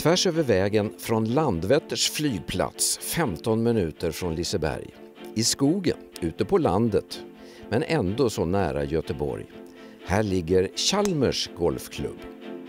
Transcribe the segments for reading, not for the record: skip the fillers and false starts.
Tvärs över vägen från Landvetters flygplats, 15 minuter från Liseberg. I skogen, ute på landet, men ändå så nära Göteborg. Här ligger Chalmers golfklubb.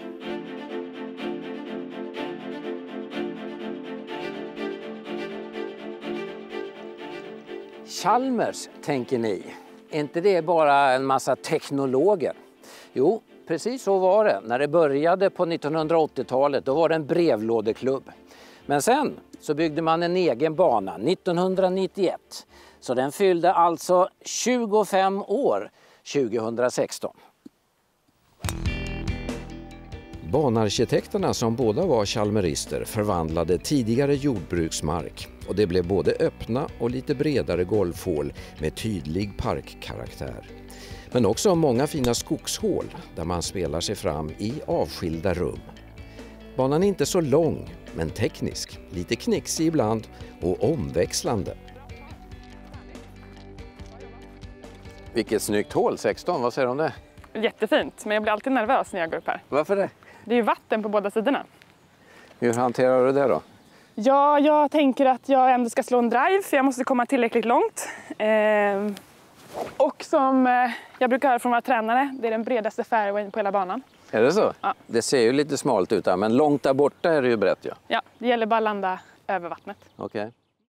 Chalmers, tänker ni. Är inte det bara en massa teknologer? Jo, precis så var det. När det började på 1980-talet, då var det en brevlådeklubb. Men sen så byggde man en egen bana 1991. Så den fyllde alltså 25 år 2016. Banarkitekterna, som båda var chalmerister, förvandlade tidigare jordbruksmark och det blev både öppna och lite bredare golfhål med tydlig parkkaraktär. Men också många fina skogshål där man spelar sig fram i avskilda rum. Banan är inte så lång, men teknisk, lite knixig ibland och omväxlande. Vilket snyggt hål, 16. Vad säger du om det? Jättefint, men jag blir alltid nervös när jag går upp här. Varför det? Det är ju vatten på båda sidorna. Hur hanterar du det då? Ja, jag tänker att jag ändå ska slå en drive, för jag måste komma tillräckligt långt. Och som jag brukar höra från våra tränare, det är den bredaste fairwayn på hela banan. Är det så? Ja. Det ser ju lite smalt ut här, men långt där borta är det ju brett. Ja, Ja, det gäller bara att landa över vattnet. okej.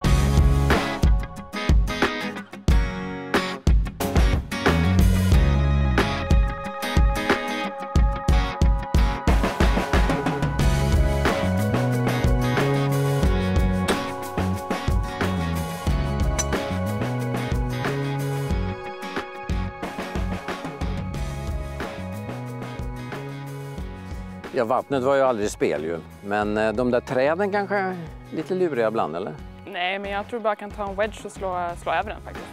Ja, vattnet var ju aldrig spel ju. Men de där träden kanske är lite luriga ibland, eller? Nej, men jag tror bara jag kan ta en wedge och slå över den faktiskt.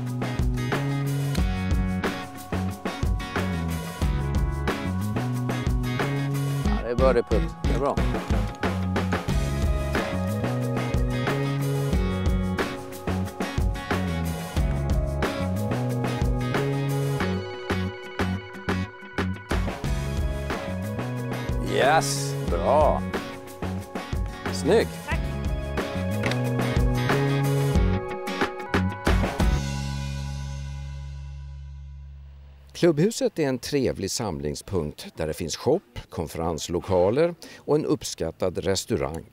Ja, det är birdie-putt. Det är bra. Yes, bra. Snyggt. Tack. Klubbhuset är en trevlig samlingspunkt där det finns shop, konferenslokaler och en uppskattad restaurang.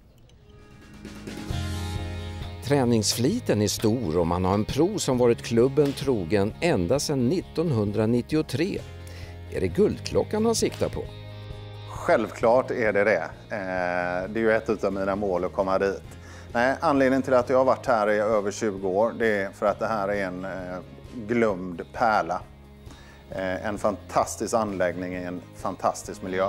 Träningsfliten är stor och man har en pro som varit klubben trogen ända sedan 1993. Är det Guldklockan han siktar på? Självklart är det det. Det är ju ett av mina mål att komma dit. Nej, anledningen till att jag har varit här i över 20 år, det är för att det här är en glömd pärla. En fantastisk anläggning i en fantastisk miljö.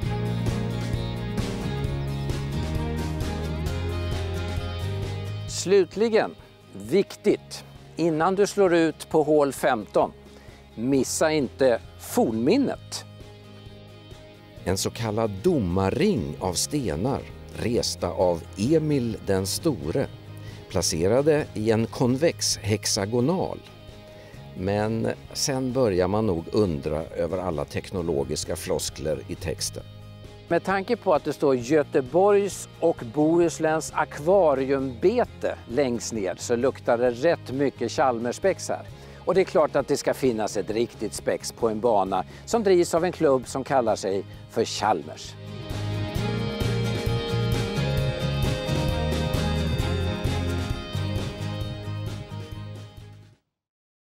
Slutligen, viktigt, innan du slår ut på hål 15, missa inte fornminnet. En så kallad domarring av stenar resta av Emil den store, placerade i en konvex hexagonal. Men sen börjar man nog undra över alla teknologiska floskler i texten. Med tanke på att det står Göteborgs och Bohusläns akvariumbete längst ner så luktar det rätt mycket Chalmerspex här. Och det är klart att det ska finnas ett riktigt spex på en bana som drivs av en klubb som kallar sig för Chalmers.